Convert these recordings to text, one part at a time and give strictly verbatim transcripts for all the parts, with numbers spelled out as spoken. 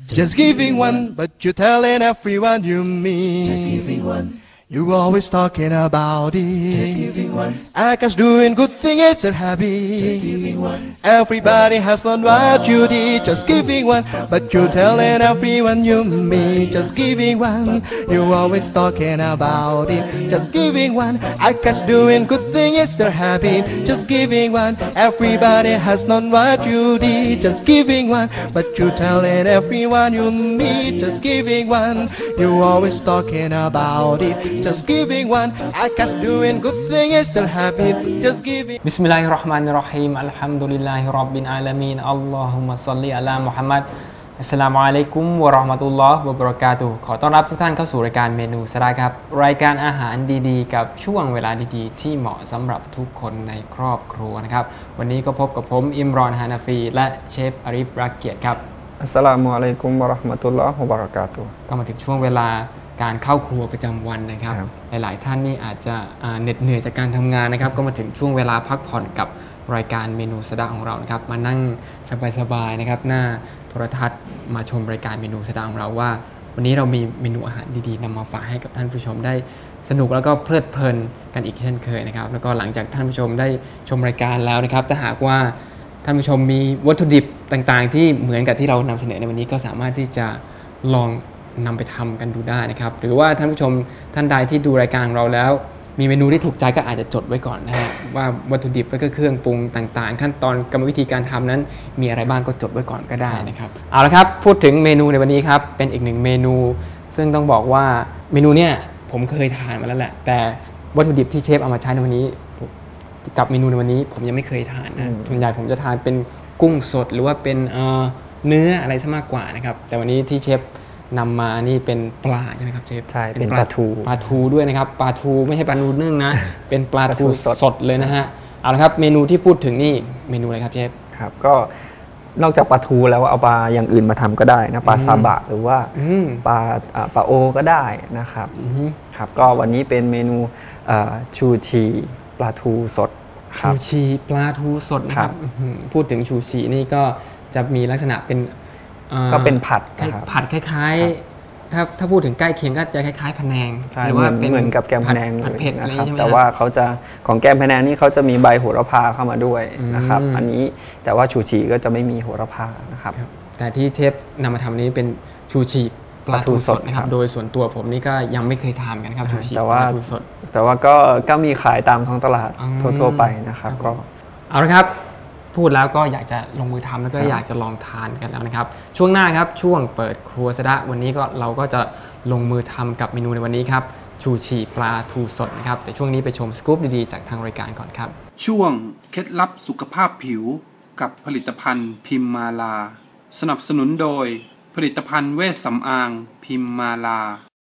Just giving one, but you're telling everyone you meet. Just giving one. You always talking about it. Just giving one. I guess doing good thing it's a habit. Just giving one. Everybody has learned what you did. Just giving one, but you're telling everyone you meet. Just giving one. You always talking about it. Just giving one. I guess doing good thing it's a habit. Just giving one. Everybody has learned what you did. Just giving one, but you're telling everyone you meet. Just giving one. You always talking about it. Just giving one. I guess doing good thing is a habit. Just giving. Bismillahirrahmanirrahim. Alhamdulillahirabbil alamin. Allahumma salli ala Muhammad. Assalamu alaikum warahmatullahi wabarakatuh ขอต้อนรับทุกท่านเข้าสู่รายการเมนูสาระครับรายการอาหารดีๆกับช่วงเวลาดีๆที่เหมาะสำหรับทุกคนในครอบครัวนะครับวันนี้ก็พบกับผมอิมรอนฮานาฟีและเชฟอาริฟรักเกียรติครับอัสสลามุอะลัยกุมวะเราะห์มะตุลลอฮ์วะบะเราะกาตุฮ์ก็มาถึงช่วงเวลาการเข้าครัวประจำวันนะครับหลายๆท่านนี่อาจจะเหน็ดเหนื่อยจากการทำงานนะครับก็มาถึงช่วงเวลาพักผ่อนกับรายการเมนูสะดะของเรานะครับมานั่งสบายๆนะครับหน้าโทรทัศน์มาชมรายการเมนูสะดะของเราว่าวันนี้เรามีเมนูอาหารดีๆนำมาฝากให้กับท่านผู้ชมได้สนุกแล้วก็เพลิดเพลินกันอีกเช่นเคยนะครับแล้วก็หลังจากท่านผู้ชมได้ชมรายการแล้วนะครับถ้าหากว่าท่านผู้ชมมีวัตถุดิบต่างๆที่เหมือนกับที่เรานำเสนอในวันนี้ก็สามารถที่จะลองนำไปทำกันดูได้นะครับหรือว่าท่านผู้ชมท่านใดที่ดูรายการของเราแล้วมีเมนูที่ถูกใจก็อาจจะจดไว้ก่อนนะฮะว่าวัตถุดิบและก็เครื่องปรุงต่างๆขั้นตอนกรรมวิธีการทำนั้นมีอะไรบ้างก็จดไว้ก่อนก็ได้นะครับเอาละครับพูดถึงเมนูในวันนี้ครับเป็นอีกหนึ่งเมนูซึ่งต้องบอกว่าเมนูเนี่ยผมเคยทานมาแล้วแหละแต่วัตถุดิบที่เชฟเอามาใช้ในวันนี้กับเมนูในวันนี้ผมยังไม่เคยทานนะส่วนใหญ่ผมจะทานเป็นกุ้งสดหรือว่าเป็นเนื้ออะไรซะมากกว่านะครับแต่วันนี้ที่เชฟนำมานี่เป็นปลาใช่ไหมครับเชฟใช่เป็นปลาทูปลาทูด้วยนะครับปลาทูไม่ใช่ปลาทูนึ่งนะเป็นปลาทูสดเลยนะฮะเอาละครับเมนูที่พูดถึงนี่เมนูอะไรครับเชฟครับก็นอกจากปลาทูแล้วเอาปลาอย่างอื่นมาทำก็ได้นะปลาซาบะหรือว่าปลาปลาโอก็ได้นะครับครับก็วันนี้เป็นเมนูชูชีปลาทูสดชูชีปลาทูสดนะครับพูดถึงชูชีนี่ก็จะมีลักษณะเป็นก็เป็นผัดผัดคล้ายๆถ้าถ้าพูดถึงใกล้เคียงก็จะคล้ายๆพะแนงหรือว่าเหมือนกับแกงพะแนงผัดเผ็ดนะครับแต่ว่าเขาจะของแกงพะแนงนี่เขาจะมีใบโหระพาเข้ามาด้วยนะครับอันนี้แต่ว่าชูชีก็จะไม่มีโหระพานะครับแต่ที่เชฟนำมาทำนี้เป็นชูชีปลาทูสดนะครับโดยส่วนตัวผมนี่ก็ยังไม่เคยทานกันครับชูชีปลาทูสดแต่ว่าก็ก็มีขายตามท้องตลาดทั่วๆไปนะครับก็เอาละครับพูดแล้วก็อยากจะลงมือทำแล้วก็อยากจะลองทานกันแล้วนะครับช่วงหน้าครับช่วงเปิดครัวสะดะวันนี้ก็เราก็จะลงมือทำกับเมนูในวันนี้ครับชูชีปลาทูสดนะครับแต่ช่วงนี้ไปชมสกู๊ปดีๆจากทางรายการก่อนครับช่วงเคล็ดลับสุขภาพผิวกับผลิตภัณฑ์พิมมาลาสนับสนุนโดยผลิตภัณฑ์เวชสำอางพิมมาลา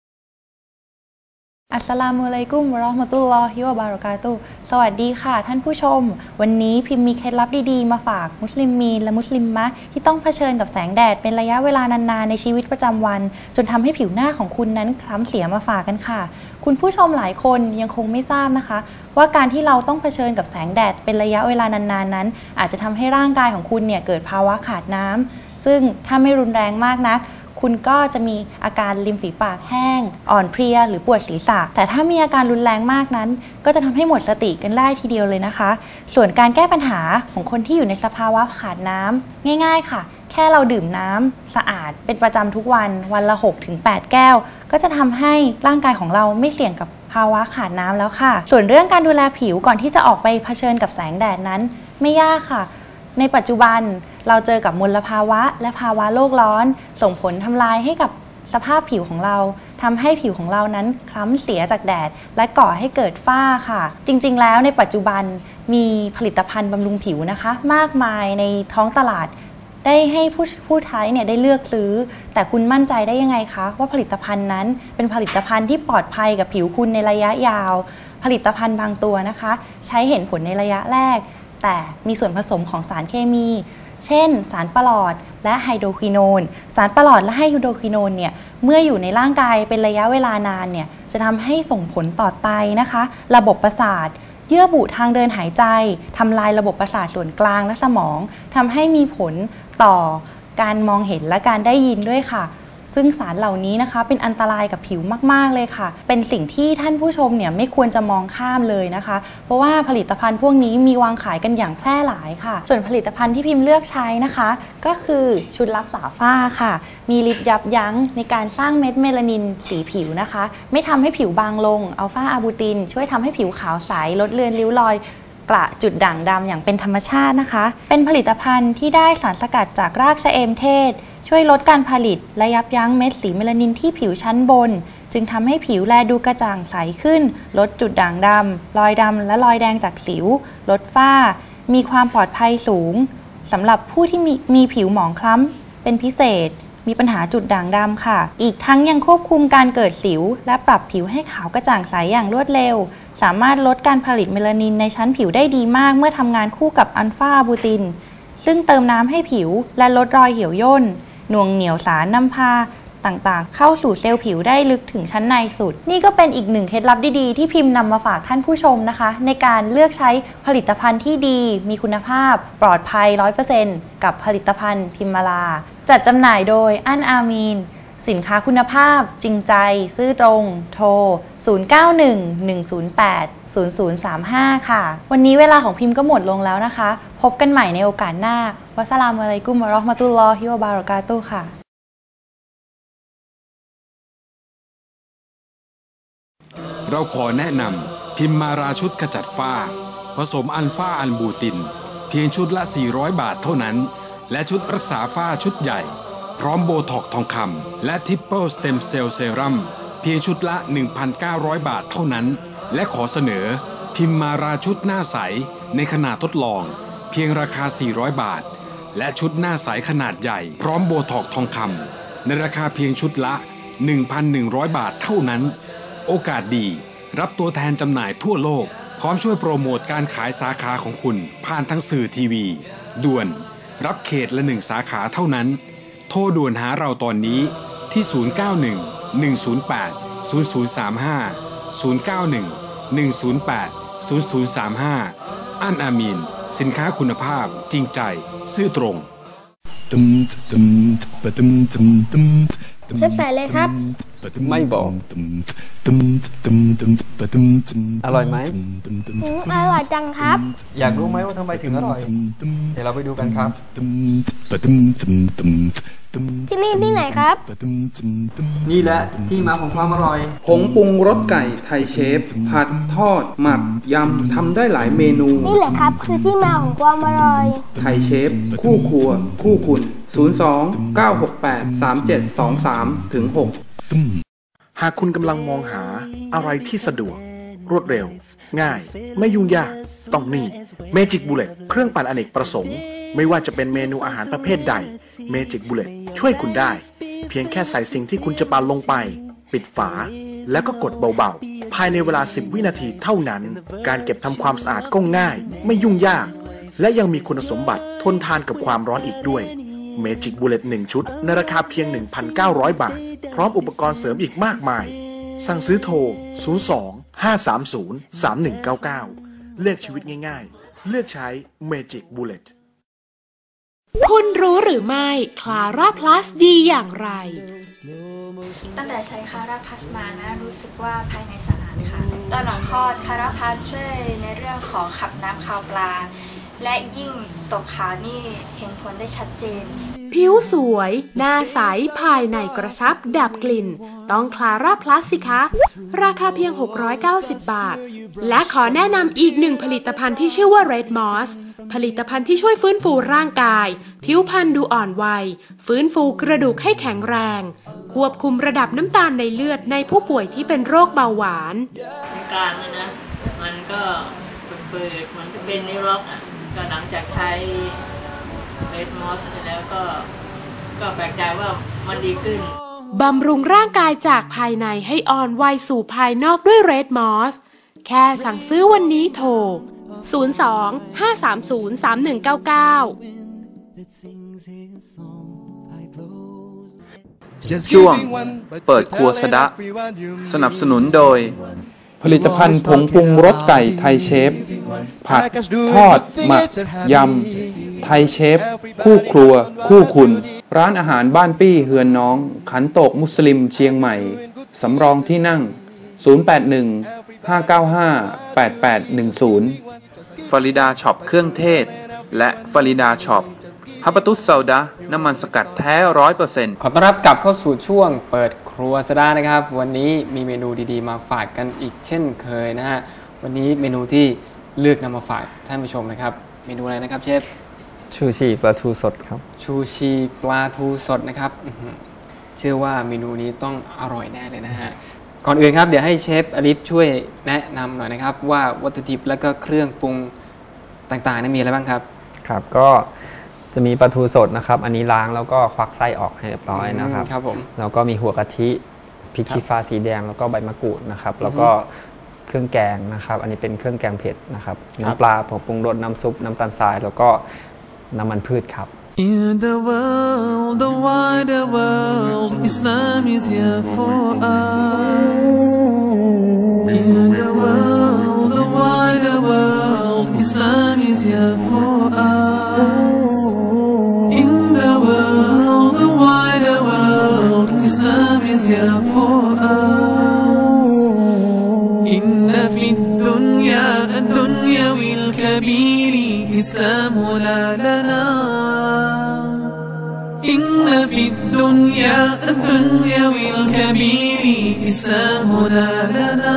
อัสสลามุอะลัยกุมวะเราะห์มะตุลลอฮิวะบะเราะกาตุฮ์สวัสดีค่ะท่านผู้ชมวันนี้พิมมีเคล็ดลับดีๆมาฝากมุสลิมมีนและมุสลิมมะที่ต้องเผชิญกับแสงแดดเป็นระยะเวลานานๆในชีวิตประจำวันจนทำให้ผิวหน้าของคุณนั้นคล้ำเสียมาฝากกันค่ะคุณผู้ชมหลายคนยังคงไม่ทราบนะคะว่าการที่เราต้องเผชิญกับแสงแดดเป็นระยะเวลานานๆนั้นอาจจะทำให้ร่างกายของคุณเนี่ยเกิดภาวะขาดน้ำซึ่งถ้าไม่รุนแรงมากนักคุณก็จะมีอาการริมฝีปากแห้งอ่อนเพลียหรือปวดศีรษะแต่ถ้ามีอาการรุนแรงมากนั้นก็จะทำให้หมดสติกันได้ทีเดียวเลยนะคะส่วนการแก้ปัญหาของคนที่อยู่ในสภาวะขาดน้ำง่ายๆค่ะแค่เราดื่มน้ำสะอาดเป็นประจำทุกวันวันละ หกถึงแปด แก้วก็จะทำให้ร่างกายของเราไม่เสี่ยงกับภาวะขาดน้ำแล้วค่ะส่วนเรื่องการดูแลผิวก่อนที่จะออกไปเผชิญกับแสงแดดนั้นไม่ยากค่ะในปัจจุบันเราเจอกับมลภาวะและภาวะโลกร้อนส่งผลทำลายให้กับสภาพผิวของเราทำให้ผิวของเรานั้นคล้ำเสียจากแดดและก่อให้เกิดฝ้าค่ะจริงๆแล้วในปัจจุบันมีผลิตภัณฑ์บำรุงผิวนะคะมากมายในท้องตลาดได้ให้ผู้ผู้ใช้เนี่ยได้เลือกซื้อแต่คุณมั่นใจได้ยังไงคะว่าผลิตภัณฑ์นั้นเป็นผลิตภัณฑ์ที่ปลอดภัยกับผิวคุณในระยะยาวผลิตภัณฑ์บางตัวนะคะใช้เห็นผลในระยะแรกแต่มีส่วนผสมของสารเคมีเช่นสารปลอดและไฮโดรควิโนนสารปลอดและไฮโดรควิโนนเนี่ยเมื่ออยู่ในร่างกายเป็นระยะเวลานานเนี่ยจะทำให้ส่งผลต่อไตนะคะระบบประสาทเยื่อบุทางเดินหายใจทำลายระบบประสาทส่วนกลางและสมองทำให้มีผลต่อการมองเห็นและการได้ยินด้วยค่ะซึ่งสารเหล่านี้นะคะเป็นอันตรายกับผิวมากๆเลยค่ะเป็นสิ่งที่ท่านผู้ชมเนี่ยไม่ควรจะมองข้ามเลยนะคะเพราะว่าผลิตภัณฑ์พวกนี้มีวางขายกันอย่างแพร่หลายค่ะส่วนผลิตภัณฑ์ที่พิมพ์เลือกใช้นะคะก็คือชุดรักษาฝ้าค่ะมีฤทธิ์ยับยั้งในการสร้างเม็ดเมลานินสีผิวนะคะไม่ทำให้ผิวบางลงอัลฟาอาบูตินช่วยทำให้ผิวขาวใสลดเลือนริ้วรอยกระจุดด่างดำอย่างเป็นธรรมชาตินะคะเป็นผลิตภัณฑ์ที่ได้สารสกัดจากรากชะเอมเทศช่วยลดการผลิตและยับยั้งเม็ดสีเมลานินที่ผิวชั้นบนจึงทำให้ผิวแลดูกระจ่างใสขึ้นลดจุดด่างดำรอยดำและรอยแดงจากสิวลดฝ้ามีความปลอดภัยสูงสำหรับผู้ที่มีมีผิวหมองคล้ำเป็นพิเศษมีปัญหาจุดด่างดำค่ะอีกทั้งยังควบคุมการเกิดสิวและปรับผิวให้ขาวกระจ่างใสอย่างรวดเร็วสามารถลดการผลิตเมลานินในชั้นผิวได้ดีมากเมื่อทำงานคู่กับอัลฟาอาบูตินซึ่งเติมน้ำให้ผิวและลดรอยเหี่ยวย่นหน่วงเหนี่ยวสารนำพาต่างๆเข้าสู่เซลล์ผิวได้ลึกถึงชั้นในสุดนี่ก็เป็นอีกหนึ่งเคล็ดลับดีๆที่พิมพ์นำมาฝากท่านผู้ชมนะคะในการเลือกใช้ผลิตภัณฑ์ที่ดีมีคุณภาพปลอดภัย ร้อยเปอร์เซ็นต์ กับผลิตภัณฑ์พิมมาลาจัดจำหน่ายโดยอันอามีนสินค้าคุณภาพจริงใจซื่อตรงโทรศูนย์ เก้า หนึ่ง หนึ่ง ศูนย์ แปด ศูนย์ ศูนย์ สาม ห้าค่ะวันนี้เวลาของพิมพ์ก็หมดลงแล้วนะคะพบกันใหม่ในโอกาสหน้าวัสสลามุอะลัยกุมวะเราะห์มะตุลลอฮิวะบารอกาตุฮ์ค่ะเราขอแนะนำพิมมาราชุดขจัดฝ้าผสมอัลฟาอัลบูตินเพียงชุดละสี่ร้อยบาทเท่านั้นและชุดรักษาฝ้าชุดใหญ่พร้อมโบท็อกทองคำและทิปเปิลสเต็มเซลล์เซรั่มเพียงชุดละ หนึ่งพันเก้าร้อย บาทเท่านั้นและขอเสนอพิมมาราชุดหน้าใสในขนาดทดลองเพียงราคาสี่ร้อยบาทและชุดหน้าใสขนาดใหญ่พร้อมโบท็อกทองคำในราคาเพียงชุดละ หนึ่งพันหนึ่งร้อย บาทเท่านั้นโอกาสดีรับตัวแทนจำหน่ายทั่วโลกพร้อมช่วยโปรโมทการขายสาขาของคุณผ่านทั้งสื่อทีวีด่วนรับเขตละหนึ่งสาขาเท่านั้นโทรด่วนหาเราตอนนี้ที่ศูนย์ เก้า หนึ่ง หนึ่ง ศูนย์ แปด ศูนย์ ศูนย์ สาม ห้า ศูนย์ เก้า หนึ่ง หนึ่ง ศูนย์ แปด ศูนย์ ศูนย์ สาม ห้าอันอามีนสินค้าคุณภาพจริงใจซื่อตรงเชฟใส่เลยครับไม่บอกอร่อยไหมอร่อยจังครับอยากรู้ไหมว่าทำไมถึงอร่อยเดี๋ยวเราไปดูกันครับที่นี่ที่ไหนครับนี่แหละที่มาของความอร่อยผงปรุงรสไก่ไทยเชฟผัดทอดหมักยำทำได้หลายเมนูนี่แหละครับคือที่มาของความอร่อยไทยเชฟคู่ครัวคู่คุณศูนย์ สอง เก้า หก แปด สาม เจ็ด สอง สาม ถึง หกหากคุณกำลังมองหาอะไรที่สะดวกรวดเร็วง่ายไม่ยุ่งยากต้องนี่ Magic Bullet เครื่องปั่นอเนกประสงค์ไม่ว่าจะเป็นเมนูอาหารประเภทใด Magic Bullet ช่วยคุณได้เพียงแค่ใส่สิ่งที่คุณจะปั่นลงไปปิดฝาแล้วก็กดเบาๆภายในเวลาสิบวินาทีเท่านั้นการเก็บทำความสะอาดก็ง่ายไม่ยุ่งยากและยังมีคุณสมบัติทนทานกับความร้อนอีกด้วยMagic Bullet หนึ่งชุดในราคาเพียง หนึ่งพันเก้าร้อย บาทพร้อมอุปกรณ์เสริมอีกมากมายสั่งซื้อโทรศูนย์ สอง ห้า สาม ศูนย์ สาม หนึ่ง เก้า เก้าเลือกชีวิตง่ายๆเลือกใช้ Magic Bullet คุณรู้หรือไม่คลาร่าพลัสดีอย่างไรตั้งแต่ใช้คาราพัสมานะรู้สึกว่าภายในสนานค่ะตอนหลังคลอดคาราพัสช่วยในเรื่องของขับน้ำคาวปลาและยิ่งตกขาวนี่เห็นผลได้ชัดเจนผิวสวยหน้าใสภายในกระชับดับกลิ่นต้องคลาร่าพลัสสิคะราคาเพียงหกร้อยเก้าสิบบาทและขอแนะนำอีกหนึ่งผลิตภัณฑ์ที่ชื่อว่า Red Moss ผลิตภัณฑ์ที่ช่วยฟื้นฟูร่างกายผิวพรรณดูอ่อนวัยฟื้นฟูกระดูกให้แข็งแรงควบคุมระดับน้ำตาลในเลือดในผู้ป่วยที่เป็นโรคเบาหวานในกลางนะนะมันก็เปิดๆเหมือนจะเป็นนิ้วล็อกอ่ะก็หลังจากใช้เรดมอสแล้วก็ก็แปลกใจว่ามันดีขึ้นบำรุงร่างกายจากภายในให้อ่อนวัยสู่ภายนอกด้วยเรดมอสแค่สั่งซื้อวันนี้โทรศูนย์ สอง ห้า สาม ศูนย์ สาม หนึ่ง เก้า เก้าช่วงเปิดครัวสะดะสนับสนุนโดยผลิตภัณฑ์ผงปรุงรสไก่ไทยเชฟผัดทอดหมักยำไทยเชฟคู่ครัวคู่คุณร้านอาหารบ้านปี้เฮือนน้องขันโตกมุสลิมเชียงใหม่สำรองที่นั่งศูนย์ แปด หนึ่ง ห้า เก้า ห้า แปด แปด หนึ่ง ศูนย์ฟาริดาช็อปเครื่องเทศและฟาริดาช็อปฮับปะตุสซาดะน้ำมันสกัดแท้ ร้อยเปอร์เซ็นต์ขอต้อนรับกลับเข้าสู่ช่วงเปิดครัวซะได้นะครับวันนี้มีเมนูดีๆมาฝากกันอีกเช่นเคยนะฮะวันนี้เมนูที่เลือกนำมาฝากท่านผู้ชมนะครับเมนูอะไรนะครับเชฟชูชีปลาทูสดครับชูชีปลาทูสดนะครับเชื่อว่าเมนูนี้ต้องอร่อยแน่เลยนะฮะก่อนอื่นครับเดี๋ยวให้เชฟอลิฟช่วยแนะนำหน่อยนะครับว่าวัตถุดิบและก็เครื่องปรุงต่างๆนั้นมีอะไรบ้างครับครับก็จะมีปลาทูสดนะครับอันนี้ล้างแล้วก็ควักไส้ออกให้เรียบร้อยนะครับครับผมแล้วก็มีหัวกะทิพริกชี้ฟ้าสีแดงแล้วก็ใบมะกรูดนะครับแล้วก็เครื่องแกงนะครับอันนี้เป็นเครื่องแกงเผ็ดนะครับน้ำปลาผงปรุงรสน้ำซุปน้ำตาลทรายแล้วก็น้ำมันพืชครับ In the world, the wider world, Islam is here for us. In the world, the wider world, Islam is here for us. In the world, the wider world, Islam is here for us. إن في الدنيا الدنيوي الكبير إسلامنا لنا إن في الدنيا الدنيوي الكبير إسلامنا لنا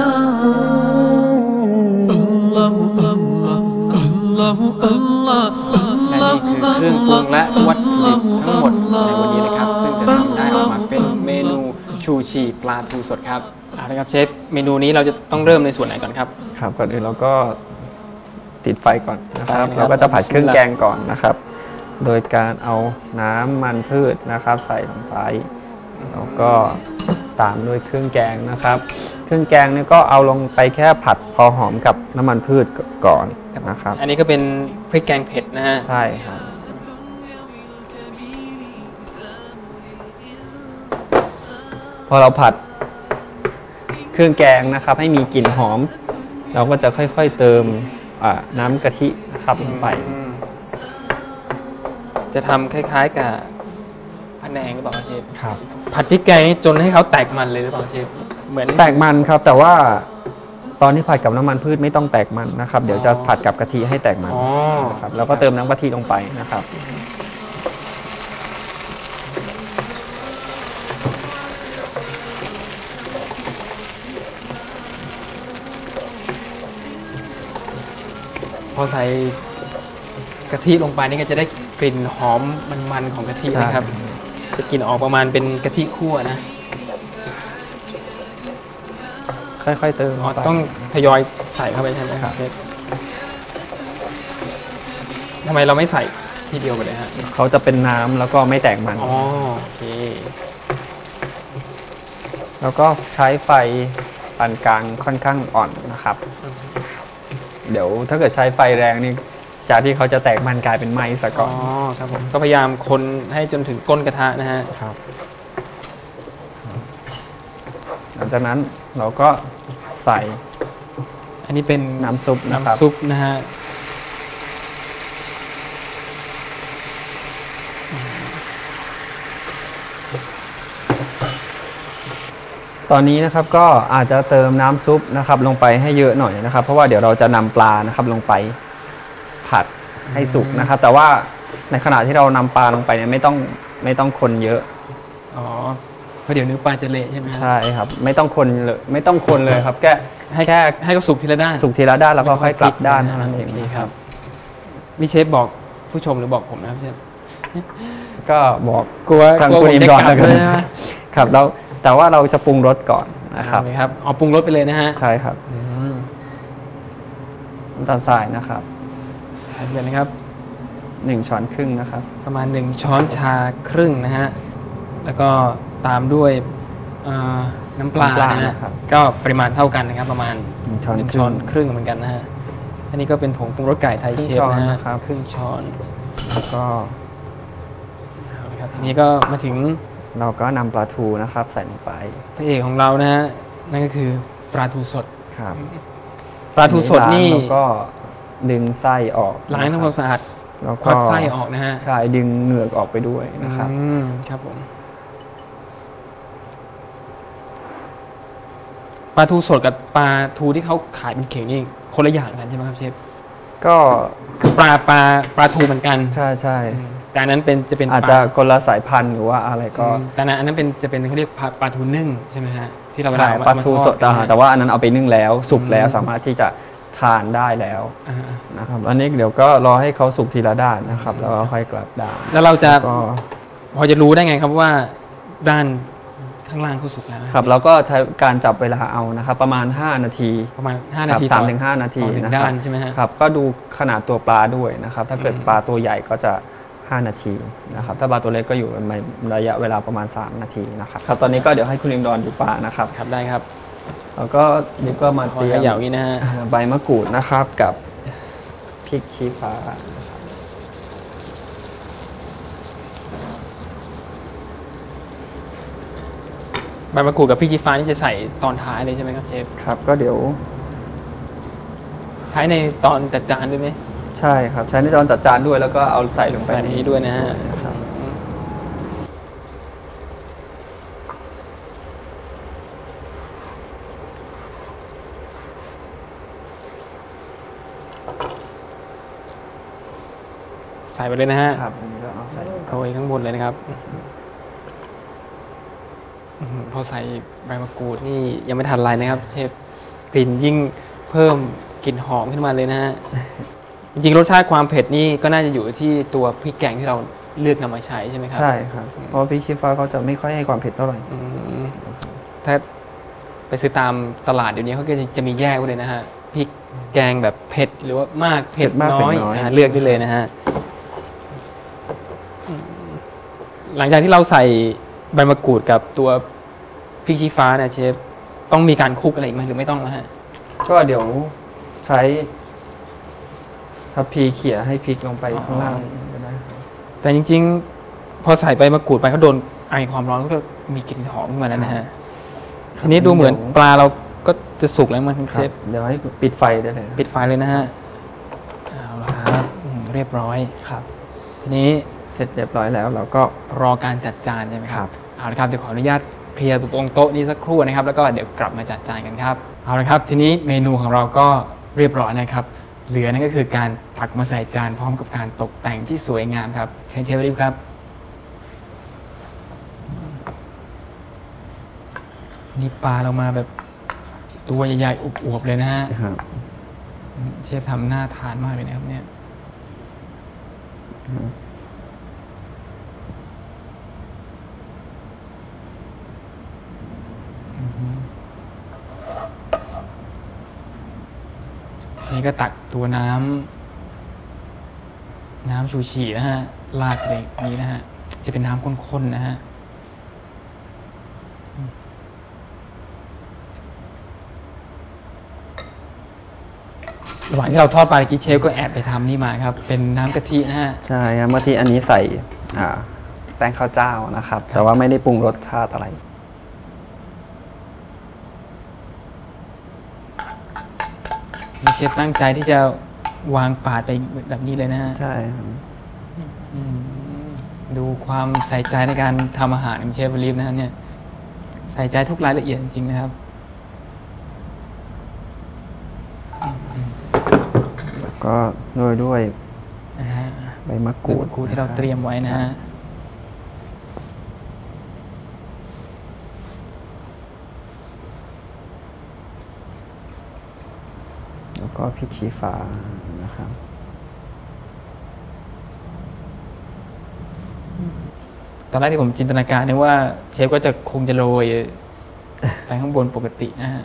الله الله الله الله และนี่คือเครื่องปรุงและวัตถุดิบทั้งหมดในวันนี้นะครับซึ่งจะทำได้ออกมาเป็นเมนูชูชีปลาทูสดครับเอาละครับเชฟเมนูนี้เราจะต้องเริ่มในส่วนไหนก่อนครับครับก่อนอื่นเราก็ติดไฟก่อนนะครับเราก็จะผัดเครื่องแกงก่อนนะครับโดยการเอาน้ำมันพืชนะครับใส่ลงไปแล้วก็ตามด้วยเครื่องแกงนะครับเครื่องแกงนี่ก็เอาลงไปแค่ผัดพอหอมกับน้ำมันพืชก่อนนะครับอันนี้ก็เป็นพริกแกงเผ็ดนะฮะใช่ครับพอเราผัดเครื่องแกงนะครับให้มีกลิ่นหอมเราก็จะค่อยๆเติมน้ำกะทินะครับลงไปจะทำคล้ายๆกับพะแนงหรือเปล่าเชฟครับผัดพริกแกงนี่จนให้เขาแตกมันเลยหรือเปล่าเชฟเหมือนแตกมันครับแต่ว่าตอนที่ผัดกับน้ำมันพืชไม่ต้องแตกมันนะครับเดี๋ยวจะผัดกับกะทิให้แตกมันครับแล้วก็เติมน้ำกะทิลงไปนะครับพอใส่กะทิลงไปนี่ก็จะได้กลิ่นหอมมันๆของกะทินะครับจะกลิ่นออกประมาณเป็นกะทิคั่วนะค่อยๆเติมอ๋อต้องทยอยใส่เข้าไปใช่ไหมครับทำไมเราไม่ใส่ทีเดียวไปเลยฮะเขาจะเป็นน้ำแล้วก็ไม่แตกมันอ๋อโอเคแล้วก็ใช้ไฟปานกลางค่อนข้างอ่อนนะครับเดี๋ยวถ้าเกิดใช้ไฟแรงนี่จากที่เขาจะแตกมันกลายเป็นไหม้ซะก่อนอ๋อครับผมก็พยายามคนให้จนถึงก้นกระทะนะฮะครับหลังจากนั้นเราก็ใส่อันนี้เป็นน้ำซุปน้ำซุปนะฮะตอนนี้นะครับก็อาจจะเติมน้ำซุปนะครับลงไปให้เยอะหน่อยนะครับเพราะว่าเดี๋ยวเราจะนำปลานะครับลงไปผัดให้สุกนะครับแต่ว่าในขณะที่เรานำปลาลงไปเนี่ยไม่ต้องไม่ต้องคนเยอะอ๋อเพราะเดี๋ยวเนื้อปลาจะเละใช่ไหมใช่ครับไม่ต้องคนเลยไม่ต้องคนเลยครับแค่ให้แค่ให้เขาสุกทีละด้านสุกทีละด้านแล้วก็ค่อยกลับด้านเท่านั้นเองครับมีเชฟบอกผู้ชมหรือบอกผมนะครับเชฟก็บอกกลัวทางคุณอิมดอนนะครับแล้วแต่ว่าเราจะปรุงรสก่อนนะครับครับเอาปรุงรสไปเลยนะฮะใช่ครับน้ำตาลทรายนะครับใส่ไปนะครับหนึ่งช้อนครึ่งนะครับประมาณหนึ่งช้อนชาครึ่งนะฮะแล้วก็ตามด้วยน้ำปลานะฮะก็ปริมาณเท่ากันนะครับประมาณหนึ่งช้อนครึ่งเหมือนกันนะฮะอันนี้ก็เป็นผงปรุงรสไก่ไทยเชฟนะฮะครึ่งช้อนแล้วก็ทีนี้ก็มาถึงเราก็นำปลาทูนะครับใส่ลงไปพระเอกของเรานะฮะนั่นก็คือปลาทูสดครับปลาทูสดนี่ก็ดึงไส้ออกล้างทำความสะอาดแล้วก็ควักไส้ออกนะฮะใช่ดึงเหงือกออกไปด้วยนะครับอืมครับผมปลาทูสดกับปลาทูที่เขาขายเป็นเข่งนี่คนละอย่างกันใช่ไหมครับเชฟก็คือปลาปลาปลาทูเหมือนกันใช่ใช่แต่อันนั้นเป็นจะเป็นอาจจะคนละสายพันธุ์หรือว่าอะไรก็แต่อันนั้นเป็นจะเป็นเขาเรียกปลาทูนึ่งใช่ไหมฮะที่เราเวลาปลาทูสดแต่ว่าอันนั้นเอาไปนึ่งแล้วสุกแล้วสามารถที่จะทานได้แล้วนะครับอันนี้เดี๋ยวก็รอให้เขาสุกทีละด้านนะครับแล้วค่อยกลับด้านแล้วเราจะพอจะรู้ได้ไงครับว่าด้านข้างล่างเขาสุกแล้วครับเราก็ใช้การจับเวลาเอานะครับประมาณห้านาทีประมาณห้านาทีสามถึงห้านาทีนะครับใช่ไหมฮะครับก็ดูขนาดตัวปลาด้วยนะครับถ้าเกิดปลาตัวใหญ่ก็จะห้านาทีนะครับถ้าปลาตัวเล็กก็อยู่ในระยะเวลาประมาณสามนาทีนะครับครับตอนนี้ก็เดี๋ยวให้คุณลิงดอนดูปลานะครับครับได้ครับแล้วก็นี่ก็มาเตรียมอย่างนี้นะฮะใบมะกรูดนะครับกับพริกชี้ฟ้าใบมะกรูดกับพริกชี้ฟ้านี่จะใส่ตอนท้ายเลยใช่ไหมครับเชฟครับก็เดี๋ยวใช้ในตอนจัดจานด้วยไหมใช่ครับใช้ในตอนจัดจานด้วยแล้วก็เอาใส่ลงไปในนี้ด้วยนะฮะใส่ไปเลยนะฮะครับอันนี้ก็เอาใส่โรยข้างบนเลยนะครับพอใส่ใบมะกรูดนี่ยังไม่ทันไรนะครับเชฟกลิ่นยิ่งเพิ่มกลิ่นหอมขึ้นมาเลยนะฮะจริงๆรสชาติความเผ็ดนี่ก็น่าจะอยู่ที่ตัวพริกแกงที่เราเลือกนำมาใช้ใช่ไหมครับใช่ครับเพราะพริกชี้ฟ้าเขาจะไม่ค่อยให้ความเผ็ดเท่าไหร่ถ้าไปซื้อตามตลาดเดี๋ยวนี้เขาก็จะมีแยกไว้เลยนะฮะพริกแกงแบบเผ็ดหรือว่ามากเผ็ดน้อยเลือกได้เลยนะฮะหลังจากที่เราใส่ใบมะกรูดกับตัวพริกชี้ฟ้าเนี่ยเชฟต้องมีการคลุกอะไรอีกไหมหรือไม่ต้องแล้วฮะก็เดี๋ยวใช้ทัพพีเขี่ยให้พริกลงไปข้างล่างแต่จริงๆพอใส่ใบมะกรูดไปเขาโดนไอความร้อนก็มีกลิ่นหอมขึ้นมาแล้วนะฮะทีนี้ดูเหมือนปลาเราก็จะสุกแล้วมั้งเชฟเดี๋ยวให้ปิดไฟได้เลยปิดไฟเลยนะฮะเอาละครับเรียบร้อยครับทีนี้เสร็จเรียบร้อยแล้วเราก็รอการจัดจานใช่ไหมครับเอาละครับเดี๋ยวขออนุญาตเคลียร์ตรงโต๊ะนี้สักครู่นะครับแล้วก็เดี๋ยวกลับมาจัดจานกันครับเอาละครับทีนี้เมนูของเราก็เรียบร้อยนะครับเหลือนั่นก็คือการตักมาใส่จานพร้อมกับการตกแต่งที่สวยงามครับเชิญเชฟรีบครับนี่ปลาเรามาแบบตัวใหญ่ๆอวบๆเลยนะฮะเชฟทำหน้าทานมากเลยนะครับเนี่ยนี่ก็ตักตัวน้ำน้ำชูชีนะฮะราดเลยนี้นะฮะจะเป็นน้ำข้นๆนะฮะระหว่างที่เราทอดปลาตะกี้เชฟก็แอบไปทำนี่มาครับเป็นน้ำกะทินะฮะใช่ครับกะทิอันนี้ใส่แป้งข้าวเจ้านะครับแต่ว่าไม่ได้ปรุงรสชาติอะไรเชฟตั้งใจที่จะวางปาดไปแบบนี้เลยนะฮะใช่ดูความใส่ใจในการทำอาหารของเชฟวลีฟนะฮะเนี่ยใส่ใจทุกรายละเอียดจริงๆนะครับก็โรยด้วยใบมะกรูดที่เราเตรียมไว้นะฮะแล้วก็พริกชี้ฟ้านะครับตอนแรกที่ผมจินตนาการนึกว่าเชฟก็จะคงจะโรยไปข้างบนปกตินะฮะ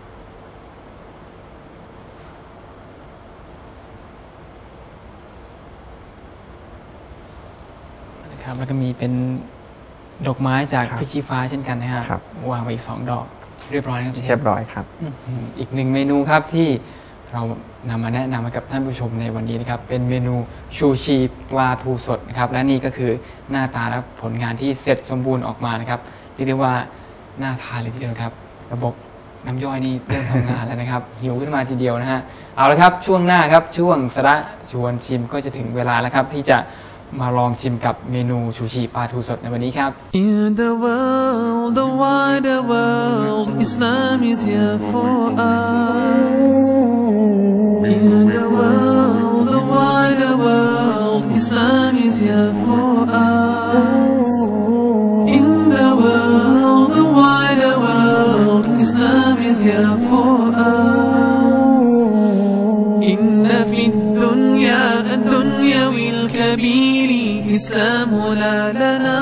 ครับแล้วก็มีเป็นดอกไม้จากพริกชี้ฟ้าเช่นกันนะครับวางไว้อีกสองดอกเรียบร้อยครับเรียบร้อยครับอีกหนึ่งเมนูครับที่เรานำมาแนะนำให้กับท่านผู้ชมในวันนี้นะครับเป็นเมนูชูชีปลาทูสดนะครับและนี่ก็คือหน้าตาและผลงานที่เสร็จสมบูรณ์ออกมานะครับเรียกได้ว่าน่าทานเลยทีเดียวครับระบบน้ำย่อยนี่เริ่มทำงานแล้วนะครับ หิวขึ้นมาทีเดียวนะฮะเอาละครับช่วงหน้าครับช่วงสระชวนชิมก็จะถึงเวลาแล้วครับที่จะมาลองชิมกับเมนูชูชีปลาทูสดในวันนี้ครับ In the world, the wider world, Islam is here for us. In the world, the wider world, Islam is here for us. In the world, the wider world, Islam is here for us. إن في الدنيا الدنيا والكبير إسلامنا لنا.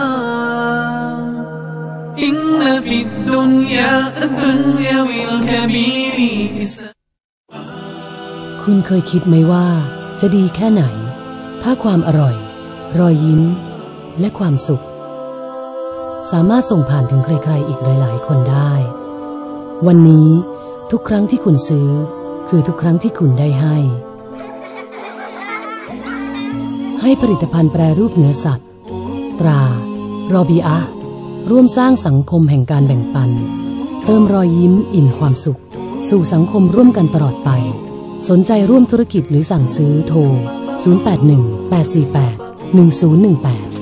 إن في الدنيا الدنيا والكبير إسلام. คุณเคยคิดไหมว่าจะดีแค่ไหนถ้าความอร่อยรอยยิ้มและความสุขสามารถส่งผ่านถึงใครๆอีกหลายๆคนได้วันนี้ทุกครั้งที่คุณซื้อคือทุกครั้งที่คุณได้ให้ให้ผลิตภัณฑ์แปรรูปเนื้อสัตว์ตรารอบีอะร่วมสร้างสังคมแห่งการแบ่งปันเติมรอยยิ้มอิ่มความสุขสู่สังคมร่วมกันตลอดไปสนใจร่วมธุรกิจหรือสั่งซื้อโทรศูนย์ แปด หนึ่ง แปด สี่ แปด หนึ่ง ศูนย์ หนึ่ง แปด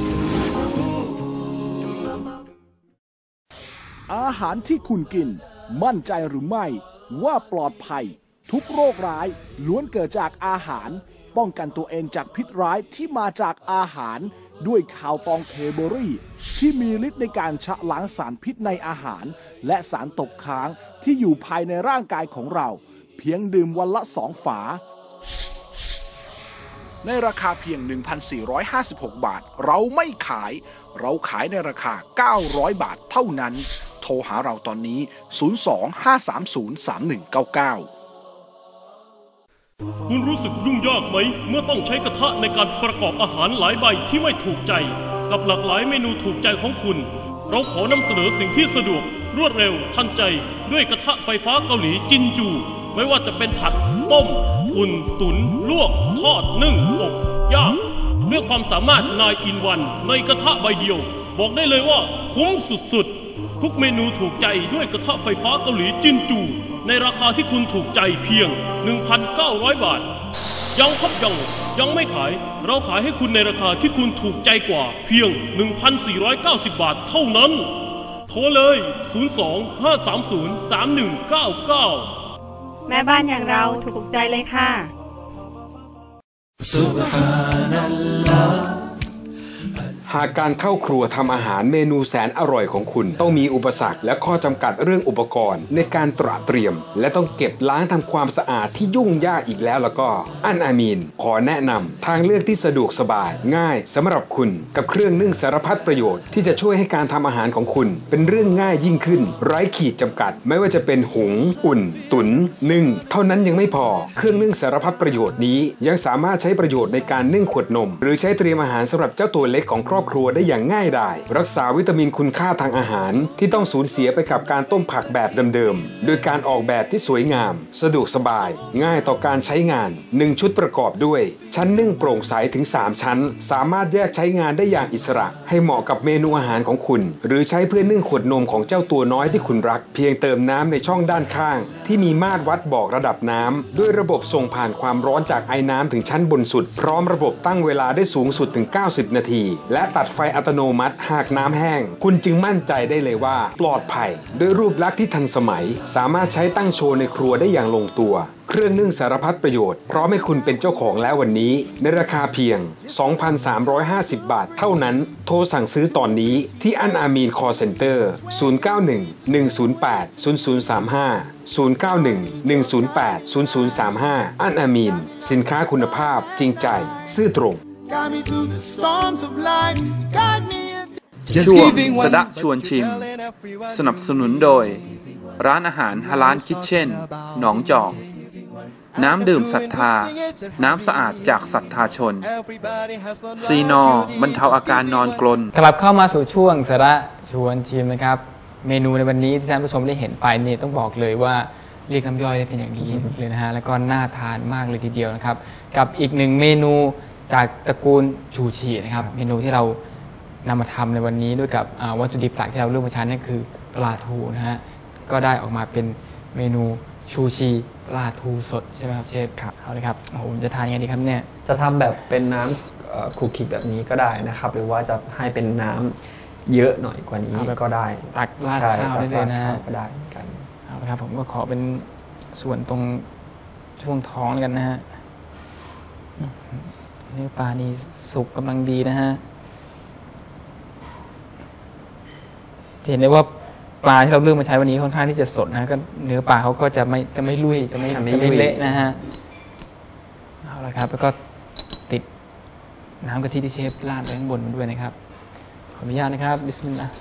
อาหารที่คุณกินมั่นใจหรือไม่ว่าปลอดภัยทุกโรคร้ายล้วนเกิดจากอาหารป้องกันตัวเองจากพิษร้ายที่มาจากอาหารด้วยคาวตองเคเบอรี่ที่มีฤทธิ์ในการชะล้างสารพิษในอาหารและสารตกค้างที่อยู่ภายในร่างกายของเราเพียงดื่มวันละสองฝาในราคาเพียง หนึ่งพันสี่ร้อยห้าสิบหก บาทเราไม่ขายเราขายในราคาเก้าร้อยบาทเท่านั้นโทรหาเราตอนนี้ศูนย์ สอง ห้า สาม ศูนย์ สาม หนึ่ง เก้า เก้าคุณรู้สึกยุ่งยากไหมเมื่อต้องใช้กระทะในการประกอบอาหารหลายใบที่ไม่ถูกใจกับหลากหลายเมนูถูกใจของคุณเราขอนำเสนอสิ่งที่สะดวกรวดเร็วทันใจด้วยกระทะไฟฟ้าเกาหลีจินจูไม่ว่าจะเป็นผัดต้มอุ่นตุ๋นลวกทอดนึ่งอบย่างด้วยความสามารถนายอินวันในกระทะใบเดียวบอกได้เลยว่าคุ้มสุดๆทุกเมนูถูกใจด้วยกระทะไฟฟ้าเกาหลีจินจูในราคาที่คุณถูกใจเพียง หนึ่งพันเก้าร้อย บาทยังครับยังยังไม่ขายเราขายให้คุณในราคาที่คุณถูกใจกว่าเพียง หนึ่งพันสี่ร้อยเก้าสิบ บาทเท่านั้นโทรเลย ศูนย์ สอง ห้า สาม ศูนย์ สาม หนึ่ง เก้า เก้าแม่บ้านอย่างเราถูกใจเลยค่ะซุบฮานัลลอฮ์หากการเข้าครัวทำอาหารเมนูแสนอร่อยของคุณต้องมีอุปสรรคและข้อจำกัดเรื่องอุปกรณ์ในการตระเตรียมและต้องเก็บล้างทำความสะอาดที่ยุ่งยากอีกแล้วแล้วก็อันอามีนขอแนะนำทางเลือกที่สะดวกสบายง่ายสำหรับคุณกับเครื่องนึ่งสารพัดประโยชน์ที่จะช่วยให้การทำอาหารของคุณเป็นเรื่องง่ายยิ่งขึ้นไร้ขีดจำกัดไม่ว่าจะเป็นหุงอุ่นตุ๋นนึ่งเท่านั้นยังไม่พอเครื่องนึ่งสารพัดประโยชน์นี้ยังสามารถใช้ประโยชน์ในการนึ่งขวดนมหรือใช้เตรียมอาหารสำหรับเจ้าตัวเล็กของครอบครัวได้อย่างง่ายดายรักษาวิตามินคุณค่าทางอาหารที่ต้องสูญเสียไปกับการต้มผักแบบเดิมๆโดยการออกแบบที่สวยงามสะดวกสบายง่ายต่อการใช้งานหนึ่งชุดประกอบด้วยชั้นนึ่งโปร่งใสถึงสามชั้นสามารถแยกใช้งานได้อย่างอิสระให้เหมาะกับเมนูอาหารของคุณหรือใช้เพื่อนึ่งขวดนมของเจ้าตัวน้อยที่คุณรักเพียงเติมน้ำในช่องด้านข้างที่มีมาตรวัดบอกระดับน้ำด้วยระบบส่งผ่านความร้อนจากไอ้น้ำถึงชั้นบนสุดพร้อมระบบตั้งเวลาได้สูงสุดถึงเก้าสิบนาทีและตัดไฟอัตโนมัติหากน้ำแห้งคุณจึงมั่นใจได้เลยว่าปลอดภัยด้วยรูปลักษณ์ที่ทันสมัยสามารถใช้ตั้งโชว์ในครัวได้อย่างลงตัวเครื่องนึ่งสารพัดประโยชน์พร้อมให้คุณเป็นเจ้าของแล้ววันนี้ในราคาเพียง สองพันสามร้อยห้าสิบ บาทเท่านั้นโทรสั่งซื้อตอนนี้ที่อันอามีนคอลเซ็นเตอร์ศูนย์ เก้า หนึ่ง หนึ่ง ศูนย์ แปด ศูนย์ ศูนย์ สาม ห้า ศูนย์ เก้า หนึ่ง หนึ่ง ศูนย์ แปด ศูนย์ ศูนย์ สาม ห้า อันอามีนสินค้าคุณภาพจริงใจซื่อตรงช่วงสดะชวนชิมสนับสนุนโดยร้านอาหารฮาลาลคิทเช่นหนองจอกน้ำดื่มศรัทธาน้ำสะอาดจากศรัทธาชนซีนอบรรเทาอาการนอนกรนกลับเข้ามาสู่ช่วงสระชวนชิมนะครับเมนูในวันนี้ที่ท่านผู้ชมได้เห็นไปนี่ต้องบอกเลยว่าเรียกน้ำย่อยได้เป็นอย่างดีเลยนะฮะแล้วก็น่าทานมากเลยทีเดียวนะครับกับอีกหนึ่งเมนูจากตระกูลชูชีนะครับเมนูที่เรานำมาทำในวันนี้ด้วยกับวัตถุดิบหลักที่เราเลือกมาใช้นั่นคือปลาทูนะฮะก็ได้ออกมาเป็นเมนูชูชีปลาทูสดใช่ไหมครับเชฟครับเอาเลยครับโอ้โหจะทานยังไงดีครับเนี่ยจะทำแบบเป็นน้ำขูดขีดแบบนี้ก็ได้นะครับหรือว่าจะให้เป็นน้ำเยอะหน่อยกว่านี้ก็ได้ตักราดข้าวได้เลยนะก็ได้กันเอาละครับผมก็ขอเป็นส่วนตรงช่วงท้องกันนะฮะเนื้อปลานี่สุกกำลังดีนะฮะเห็นได้ว่าปลาที่เราเลือกมาใช้วันนี้ค่อนข้างที่จะสดนะก็เนื้อปลาเขาก็จะไม่จะไม่ลุยจะไม่จะไม่เละนะฮะเอาละครับแล้วก็ติดน้ำกะทิที่เชฟราดไว้ข้างบนด้วยนะครับขออนุญาตนะครับบิสมิลลาห์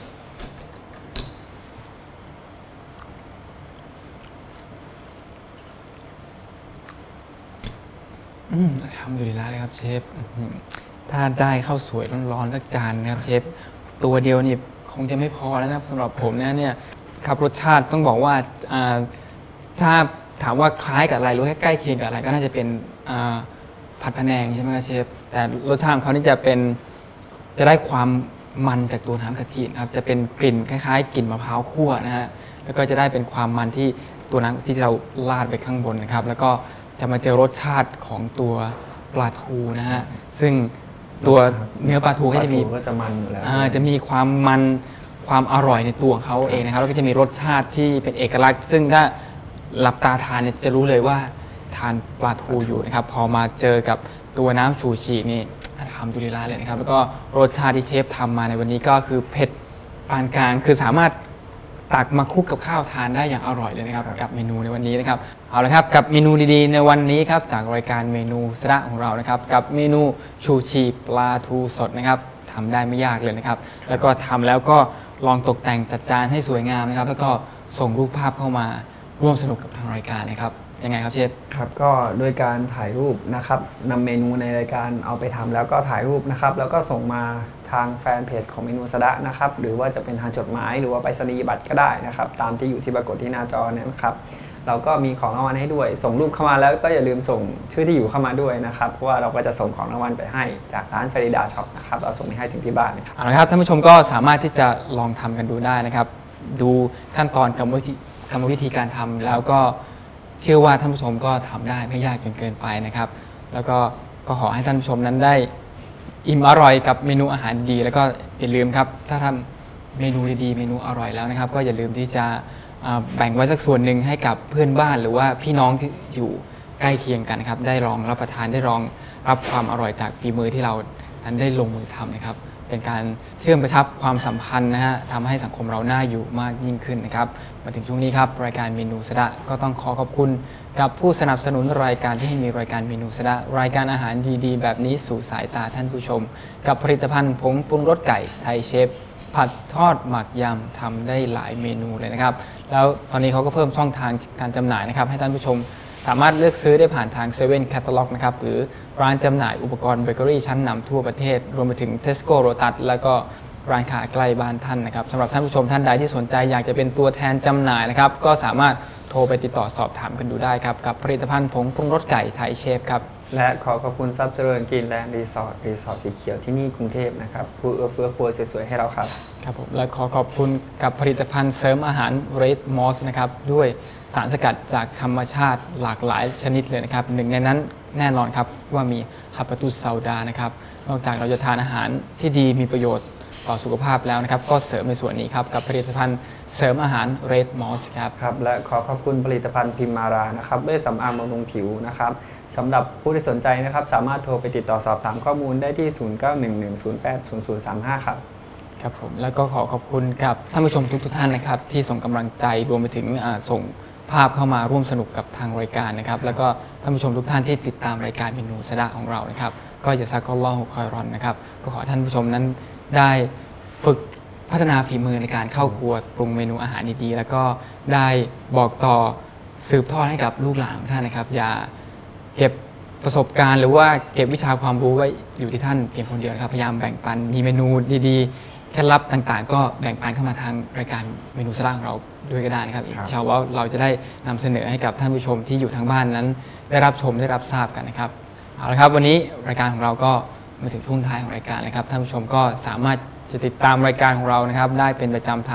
อืมทำอยู่ดีแล้วเลยครับเชฟถ้าได้ข้าวสวยร้อนๆสักจานนะครับเชฟตัวเดียวนี่คงจะไม่พอแล้วนะสำหรับผมนะเนี่ยครับรสชาติต้องบอกว่าถ้าถามว่าคล้ายกับอะไรหรือแค่ใกล้เคียงกับอะไรก็น่าจะเป็นผัดพะแนงใช่ไหมครับเชฟแต่รสชาติของเขานี่จะเป็นจะได้ความมันจากตัวน้ำกะทิครับจะเป็นกลิ่นคล้ายๆกลิ่นมะพร้าวคั่วนะฮะแล้วก็จะได้เป็นความมันที่ตัวน้ำกะทิที่เราราดไปข้างบนนะครับแล้วก็จะมาเจอรสชาติของตัวปลาทูนะฮะซึ่งตัวเนื้อปลาทูก็จะมีก็จะมันแล้วจะมีความมันความอร่อยในตัวของเขาเองนะครับแล้วก็จะมีรสชาติที่เป็นเอกลักษณ์ซึ่งถ้าหลับตาทานเนี่ยจะรู้เลยว่าทานปลาทูอยู่นะครับพอมาเจอกับตัวน้ำชูชีนี่ทำดูดีละเลยนะครับแล้วก็รสชาติที่เชฟทำมาในวันนี้ก็คือเผ็ดปานกลางคือสามารถตักมาคลุกกับข้าวทานได้อย่างอร่อยเลยนะครับกับเมนูในวันนี้นะครับเอาละครับกับเมนูดีๆในวันนี้ครับจากรายการเมนูสระของเรานะครับกับเมนูชูชีปลาทูสดนะครับทำได้ไม่ยากเลยนะครับแล้วก็ทำแล้วก็ลองตกแต่งจัดจานให้สวยงามนะครับแล้วก็ส่งรูปภาพเข้ามาร่วมสนุกกับทางรายการนะครับยังไงครับเชฟครับก็โดยการถ่ายรูปนะครับนำเมนูในรายการเอาไปทำแล้วก็ถ่ายรูปนะครับแล้วก็ส่งมาทางแฟนเพจของเมนูสระนะครับหรือว่าจะเป็นทางจดหมายหรือว่าไปรษณียบัตรก็ได้นะครับตามที่อยู่ที่ปรากฏที่หน้าจอเนี่ยนะครับเราก็มีของรางวัลให้ด้วยส่งรูปเข้ามาแล้วก็อย่าลืมส่งชื่อที่อยู่เข้ามาด้วยนะครับเพราะว่าเราก็จะส่งของรางวัลไปให้จากร้านฟาริดาช็อปนะครับเราส่งไปให้ถึงที่บ้านนะครับเอาละครับท่านผู้ชมก็สามารถที่จะลองทำกันดูได้นะครับดูขั้นตอนกรรมวิธีกรรมวิธีการทำแล้วก็เชื่อว่าท่านผู้ชมก็ทำได้ไม่ยากจนเกินไปนะครับแล้วก็ก็ขอให้ท่านผู้ชมนั้นได้อิ่มอร่อยกับเมนูอาหารดีแล้วก็อย่าลืมครับถ้าทำเมนูดีๆเมนูอร่อยแล้วนะครับก็อย่าลืมที่จะแบ่งไว้สักส่วนหนึ่งให้กับเพื่อนบ้านหรือว่าพี่น้องที่อยู่ใกล้เคียงกันนะครับได้ลองรับประทานได้ลองรับความอร่อยจากฝีมือที่เรานั้นได้ลงมือทำนะครับเป็นการเชื่อมกระชับความสัมพันธ์นะฮะทำให้สังคมเราน่าอยู่มากยิ่งขึ้นนะครับมาถึงช่วงนี้ครับรายการเมนูสระก็ต้องขอขอบคุณกับผู้สนับสนุนรายการที่ให้มีรายการเมนูสระรายการอาหารดีๆแบบนี้สู่สายตาท่านผู้ชมกับผลิตภัณฑ์ผงปรุงรสไก่ไทยเชฟผัดทอดหมักยำทำได้หลายเมนูเลยนะครับแล้วตอนนี้เขาก็เพิ่มช่องทางการจำหน่ายนะครับให้ท่านผู้ชมสามารถเลือกซื้อได้ผ่านทางเซเว่นแคตตาล็อกนะครับหรือร้านจำหน่ายอุปกรณ์เบเกอรี่ชั้นนำทั่วประเทศรวมไปถึง Tesco Lotus แล้วก็ร้านค้าใกล้บ้านท่านนะครับสำหรับท่านผู้ชมท่านใดที่สนใจอยากจะเป็นตัวแทนจำหน่ายนะครับก็สามารถโทรไปติดต่อสอบถามกันดูได้ครับกับผลิตภัณฑ์ผงปรุงรสไก่ไทยเชฟครับและขอขอบคุณซับเจริญกรีนแลนด์รีสอร์ทรีสอร์ทสีเขียวที่นี่กรุงเทพนะครับผู้เอื้อเฟื้อครัวสวยๆให้เราครับครับผมและขอขอบคุณกับผลิตภัณฑ์เสริมอาหาร Red Moss นะครับด้วยสารสกัดจากธรรมชาติหลากหลายชนิดเลยนะครับหนึ่งในนั้นแน่นอนครับว่ามีฮับปะตุสซาดานะครับนอกจากเราจะทานอาหารที่ดีมีประโยชน์ต่อสุขภาพแล้วนะครับก็เสริมในส่วนนี้ครับกับผลิตภัณฑ์เสริมอาหาร Red Moss ครับครับและขอขอบคุณผลิตภัณฑ์พิมมารานะครับด้วยสำอางบำรุงผิวนะครับสำหรับผู้ที่สนใจนะครับสามารถโทรไปติดต่อสอบถามข้อมูลได้ที่ศูนย์ เก้า หนึ่ง หนึ่ง ศูนย์ แปด ศูนย์ ศูนย์ สาม ห้าครับครับผมแล้วก็ขอขอบคุณกับท่านผู้ชมทุกๆท่านนะครับที่ส่งกำลังใจรวมไปถึงส่งภาพเข้ามาร่วมสนุกกับทางรายการนะครับแล้วก็ท่านผู้ชมทุกท่านที่ติดตามรายการเมนูสระของเรานะครับก็อย่าซักก็ล่อหกคอยรอนนะครับก็ขอท่านผู้ชมนั้นได้ฝึกพัฒนาฝีมือในการเข้าครัวปรุงเมนูอาหารดีๆแล้วก็ได้บอกต่อสืบทอดให้กับลูกหลานของท่านนะครับอย่าเก็บประสบการณ์หรือว่าเก็บวิชาความรู้ไว้อยู่ที่ท่านเพียงคนเดียวนะครับพยายามแบ่งปันมีเมนูดีๆเคล็ดลับต่างๆก็แบ่งปันเข้ามาทางรายการเมนูสระของเราด้วยก็ได้นะครับอินชาอัลลอฮ์เราจะได้นำเสนอให้กับท่านผู้ชมที่อยู่ทางบ้านนั้นได้รับชมได้รับทราบกันนะครับเอาละครับวันนี้รายการของเราก็มาถึงช่วงท้ายของรายการนะครับท่านผู้ชมก็สามารถจะติดตามรายการของเรานะครับได้เป็นประจำทาง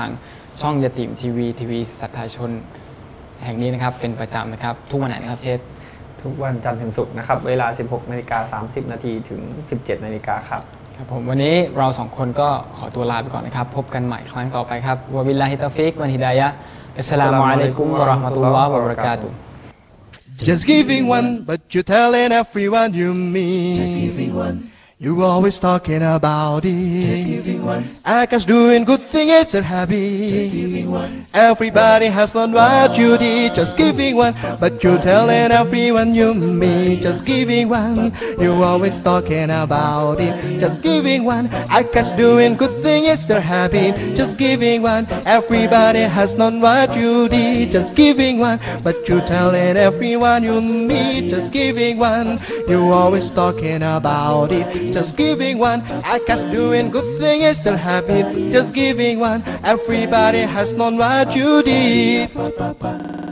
ช่องยาติมทีวีทีวีศรัทธาชนแห่งนี้นะครับเป็นประจำนะครับทุกวันไหนนะครับเชษทุกวันจันทร์ถึงศุกร์นะครับเวลา สิบหกนาฬิกาสามสิบนาทีถึง สิบเจ็ดนาฬิกาครับครับผมวันนี้เราสองคนก็ขอตัวลาไปก่อนนะครับพบกันใหม่ครั้งต่อไปครับวะบิลลาฮิตอฟิกวันฮิดายะอัสสลามุอะลัยกุมวะเราะห์มะตุลลอฮ์วะบะเราะกาตุฮ์ Just giving one, but you're telling everyone you meet. Just giving one. You always talking about it. Just giving one. Akash doing good thing, it's a habit. Just giving one. Everybody has done what you did. Just giving one, but you're telling everyone you meet. Just giving one. You always talking about it. Just giving one. Akash doing good thing, it's their habit. Just giving one. Everybody has done what you did. Just giving one, but you're telling everyone you meet. Just giving one. You always talking about it. Just giving one, Akash doing good thing is still happy. Just giving one, everybody has known what you did.